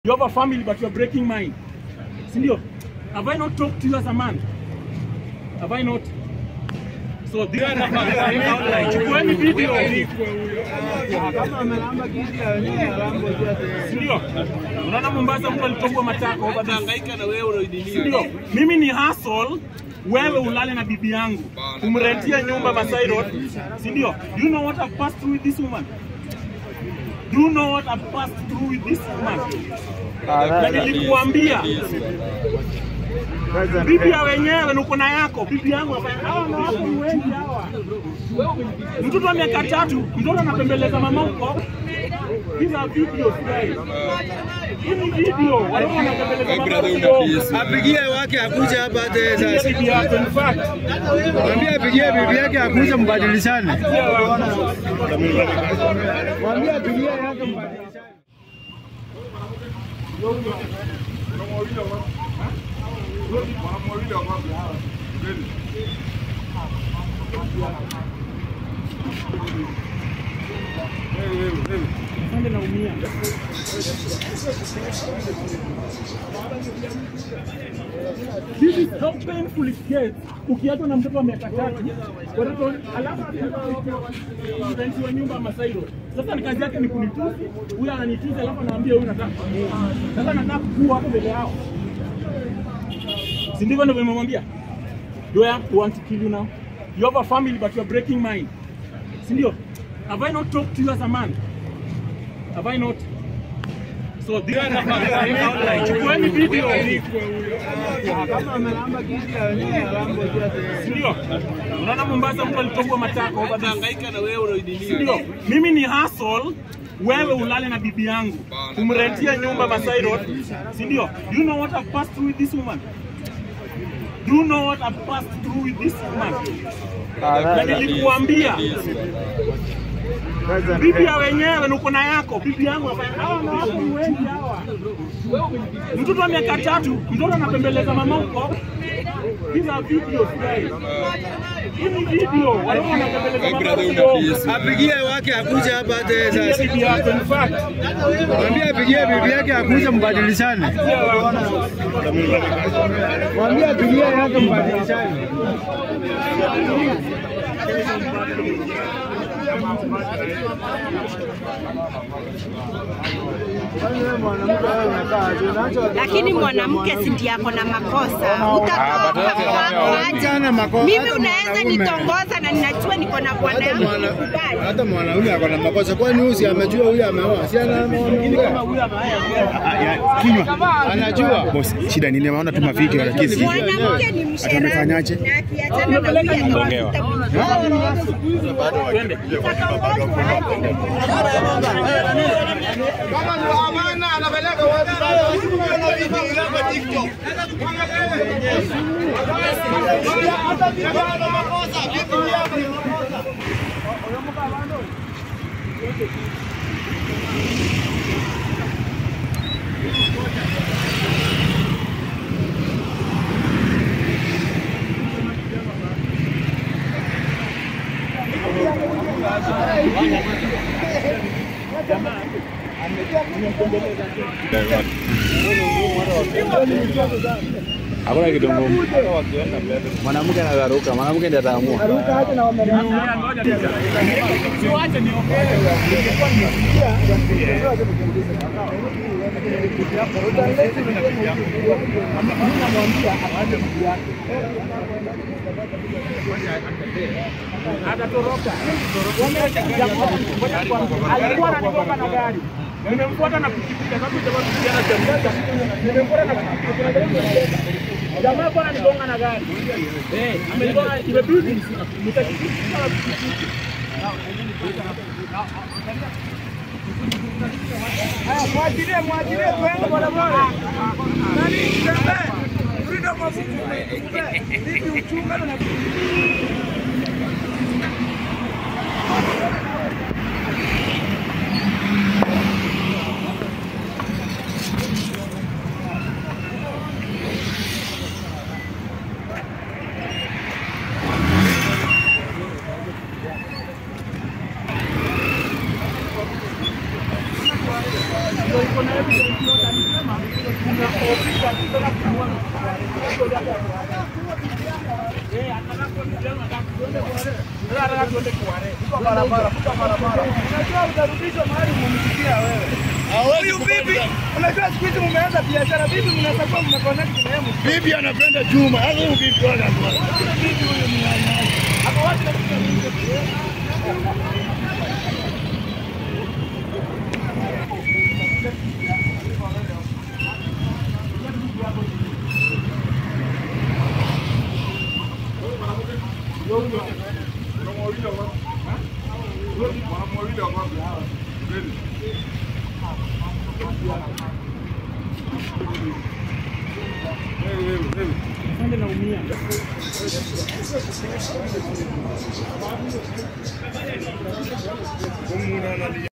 You have a family, but you are breaking mine. Sindio? Have I not talked to you as a man? Have I not? So this is chukueni video. Sindio? Unaona Mombasa mtu alitokwa matako over there. Sindio? Mimi ni hustle, wewe ulale na bibi yangu. Kumrentia nyumba Masai Road. Sindio? Do you know what I've passed through with this woman? Do you know what I've passed through with this woman? Na nilikuambia bibi ya wenyewe nuko na yako, bibi yangu hawa na wako ni wengi hawa. Mtoto wa miaka 3, mtoto anapembeleza mama huko. These are videos guys. Hii video wale wanapembeleza mama huko. Apigie wake akuja hapa hata sasa. Bibi yako in fact. Mwambie apigie bibi yake akuja mbadilishane. Mwambie apigie yake mbadilishane. This is how painful it gets. Ukiachwa na mtoto wa miaka 3, watoto alafu wa nyumba Masai Road. Sasa ni kazi yake ni kunitusi, huyu ananitusi alafu anaambia huyu nataka. Sasa nataka kuwa hapo mbele yao. Si ndivyo ndio nimemwambia? Do I want to kill you now? You have a family but you are breaking mine. Si ndio? Have I not talked to you as a man? Have I not? So this is chukueni video. Sindio? Unaona Mombasa mtu alitokwa matako over there. Sindio? Mimi ni hustle, wewe ulale na bibi yangu. Kumrentia nyumba Masai Road. Sindio? Do you know what I've passed through with this woman? Do you know what I've passed through with this woman? Na nilikuambia bibi ya wenyewe nuko na yako, bibi yangu hawa na wako ni wengi hawa. Mtoto wa miaka 3, mtoto anapembeleza mama huko. These are videos guys. Hii video wale wanapembeleza mama huko. Apigie wake akuja hapa hata sasa. Bibi yako in fact. Mwambie apigie bibi yake akuja mbadilishane. Mwambie apigie yake mbadilishane. Lakini mwanamke si ndiye ako na makosa. Mimi unaweza nitongoza na ninajua niko na bwana yangu. Hata mwanaume ako na makosa. Kwani huyu amejua huyu ameoa? Si ana kinywa. Anajua. Boss, shida nini? Naona tu mavideo lakini mwanamke ni msherati. Na akiachana na huyu anapeleka watu TikTok. hakuna kitu ngumu. Mwanamke anagaruka, mwanamke ndiye ataamua. Siwache niongee. Atatoroka. Alikuwa ananigonga na gari. Nimemfuata na pikipiki sababu jamaa kijana jamii. Nimemfuata na pikipiki. Jamaa bwana ananigonga na gari. Amenigonga imebidi nitakipika na pikipiki. Haya mwachilie twende barabara. Nani tembea? Freedom of movement. Niki uchunga na Con Nataka tuende kuare. Fuka barabara. Unajua utarudishwa mahali umemsikia wewe. Huyu bibi, unajua siku hizi mmeanza biashara, bibi mnaweza kuwa mmeconnect na yeye. Bibi anapenda chuma. Hata huyu bibi wala kwa. Bibi huyu ni nani? Hapo watu Naumia.